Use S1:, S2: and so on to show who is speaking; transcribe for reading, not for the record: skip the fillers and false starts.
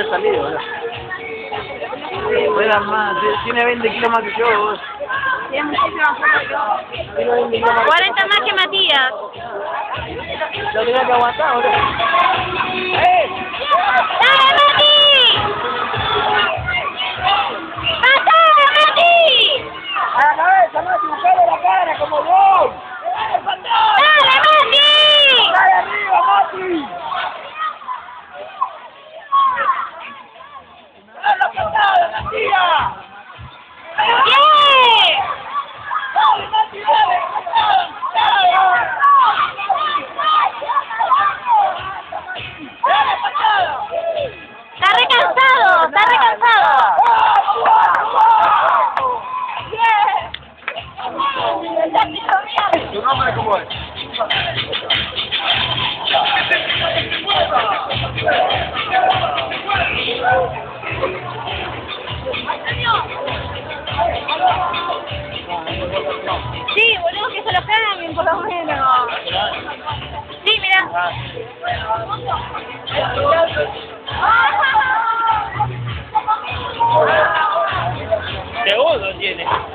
S1: salido, boludo. Era más, tiene 20 kilos más que yo, vos.
S2: Tiene muchísimo más que yo.
S1: Tiene 20 kilos más
S2: 40 más que Matías.
S1: Lo tenía que aguantar, boludo.
S2: ¡Dale, Mati! ¡Pasale, Mati!
S1: ¡A la cabeza, Mati! ¡Buscale la cara como yo!
S2: ¡Dale, Mati!
S1: ¡Dale arriba, Mati! ¡Dale la patada, la tía!
S2: ¡Bien!
S1: ¡Dale, Mati, dale! ¡Dale, patada!
S2: ¡Está recansado! ¡Está recansado!
S1: ¿Tu nombre cómo es?
S2: Sí, boludo, que se lo cambien por lo menos. Sí, mira.
S1: Segundo tiene.